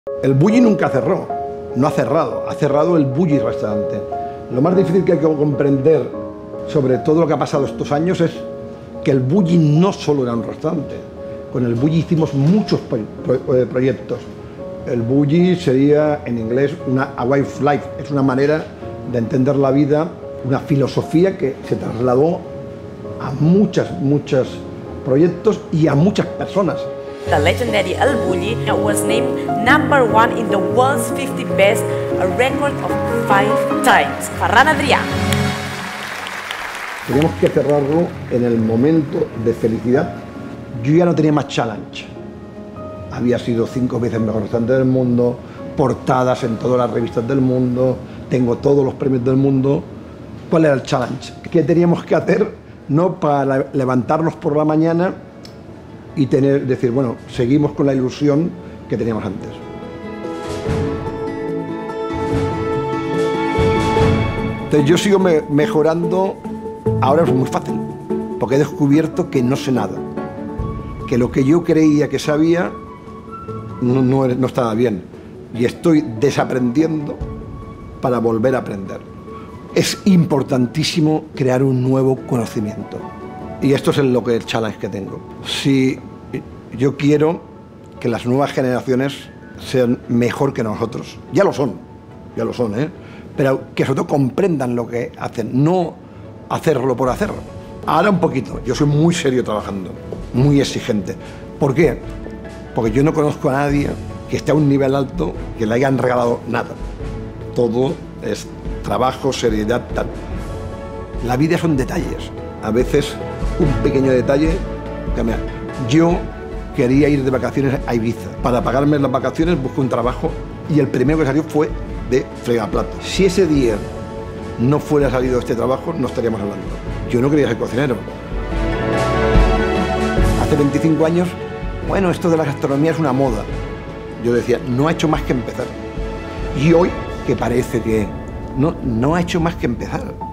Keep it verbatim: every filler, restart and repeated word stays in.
El Bulli nunca cerró, no ha cerrado, ha cerrado el Bulli restaurante. Lo más difícil que hay que comprender sobre todo lo que ha pasado estos años es que el Bulli no solo era un restaurante. Con el Bulli hicimos muchos pro pro proyectos. El Bulli sería en inglés una a way of life, es una manera de entender la vida, una filosofía que se trasladó a muchas, muchos proyectos y a muchas personas. The legendary El Bulli was named number one in the world's fifty best, a record of five times. Ferran Adrià. Teníamos que cerrarlo en el momento de felicidad. Yo ya no tenía más challenge. Había sido cinco veces mejor restaurante del mundo, portadas en todas las revistas del mundo, tengo todos los premios del mundo. ¿Cuál era el challenge? ¿Qué teníamos que hacer? No para levantarnos por la mañana y tener, decir, bueno, seguimos con la ilusión que teníamos antes. Entonces yo sigo me mejorando, ahora es muy fácil, porque he descubierto que no sé nada, que lo que yo creía que sabía no, no, no estaba bien, y estoy desaprendiendo para volver a aprender. Es importantísimo crear un nuevo conocimiento. Y esto es lo que el challenge que tengo. Si yo quiero que las nuevas generaciones sean mejor que nosotros, ya lo son, ya lo son, ¿eh? Pero que sobre todo comprendan lo que hacen, no hacerlo por hacerlo. Ahora un poquito, yo soy muy serio trabajando, muy exigente. ¿Por qué? Porque yo no conozco a nadie que esté a un nivel alto que le hayan regalado nada. Todo es trabajo, seriedad, tal. La vida son detalles. A veces un pequeño detalle cambia. Yo quería ir de vacaciones a Ibiza. Para pagarme las vacaciones busqué un trabajo y el primero que salió fue de fregaplatos. Si ese día no fuera salido este trabajo, no estaríamos hablando. Yo no quería ser cocinero. Hace veinticinco años, bueno, esto de la gastronomía es una moda. Yo decía, no ha hecho más que empezar. Y hoy, que parece que no, no ha hecho más que empezar.